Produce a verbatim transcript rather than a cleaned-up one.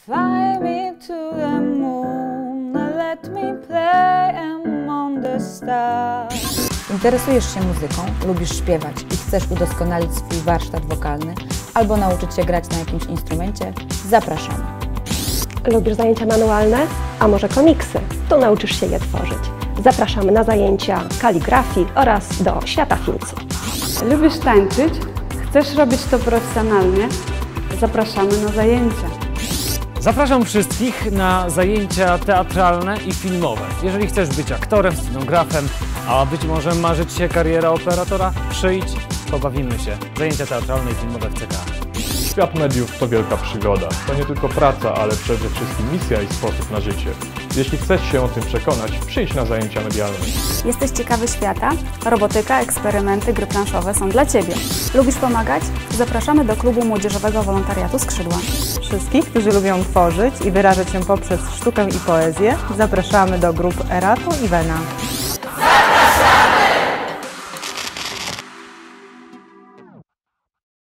Fly me to the moon, let me play among the stars. Interesujesz się muzyką, lubisz śpiewać i chcesz udoskonalić swój warsztat wokalny albo nauczyć się grać na jakimś instrumencie? Zapraszamy. Lubisz zajęcia manualne? A może komiksy? Tu nauczysz się je tworzyć. Zapraszamy na zajęcia kaligrafii oraz do świata filcu. Lubisz tańczyć? Chcesz robić to profesjonalnie? Zapraszamy na zajęcia. Zapraszam wszystkich na zajęcia teatralne i filmowe. Jeżeli chcesz być aktorem, scenografem, a być może marzy Ci się kariera operatora, przyjdź, pobawimy się. Zajęcia teatralne i filmowe w C K A. Świat mediów to wielka przygoda. To nie tylko praca, ale przede wszystkim misja i sposób na życie. Jeśli chcesz się o tym przekonać, przyjdź na zajęcia medialne. Jesteś ciekawy świata? Robotyka, eksperymenty, gry planszowe są dla Ciebie. Lubisz pomagać? Zapraszamy do klubu młodzieżowego wolontariatu Skrzydła. Wszystkich, którzy lubią tworzyć i wyrażać się poprzez sztukę i poezję, zapraszamy do grup Eratu i Wena.